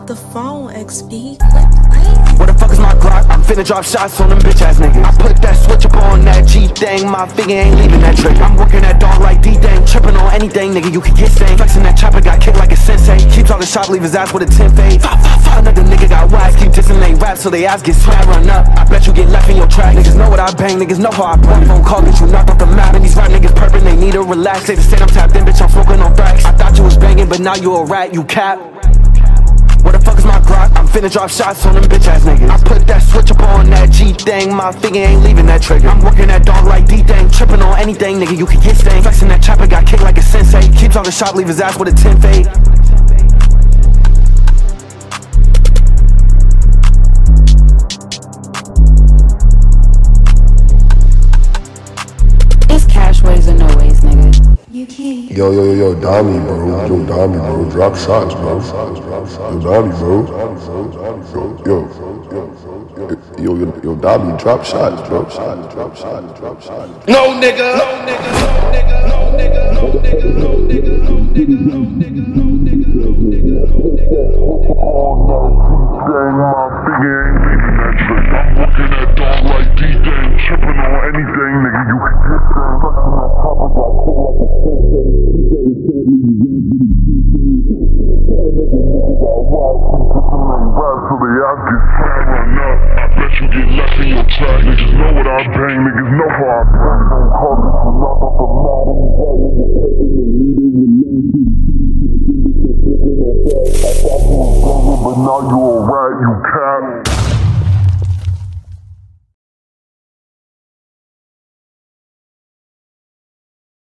up the phone, XP. Quit playing. Where the fuck is my Glock? I'm finna drop shots on them bitch ass niggas. I put that switch up on that G thing. My finger ain't leaving that trigger. I'm working that dog like D-Dang. Tripping on anything, nigga, you can get stained. Flexing that chopper, got kicked like a sensei. Keeps all the shop, leave his ass with a 10 fade. Another nigga got wise, keep dissing they rap so they ass get swag run up. I bet you get left in your track. Niggas know what I bang, niggas know how I bang. Phone call, get you knocked off the map. And these rap niggas perping, they need to relax. They just say I'm tapped in, bitch, I'm smoking on facts. I thought you was banging, but now you a rat, you cap. Where the fuck is my Glock? I'm finna drop shots on them bitch ass niggas. I put that switch up on that G thing. My finger ain't leaving that trigger. I'm working that dog like D-Dang. Tripping on anything, nigga, you can get stained. Flexing that chopper, got kicked like a sensei. Keeps all the shop, leave his ass with a 10 fade. It's cash ways or no ways, nigga. You can't. Yo, hdami, bro. Yo, hdami, bro. Drop shots, bro. Yo, hdami, bro. Yo, hdami, drop shots, bro. No nigga. No nigga. No nigga. No nigga. No nigga. No nigga. No nigga. No nigga. No nigga. No nigga. I'm working that dog like D-Dang. Tripping on anything, nigga, you can get down. Fucking that chopper, got kicked like a sensei. So they ass get swag run up. I bet you get left in your track. Niggas know what I bang, niggas know how I bang. Don't call me for knock off the mat. I thought you was banging, but now you a rat, you cat.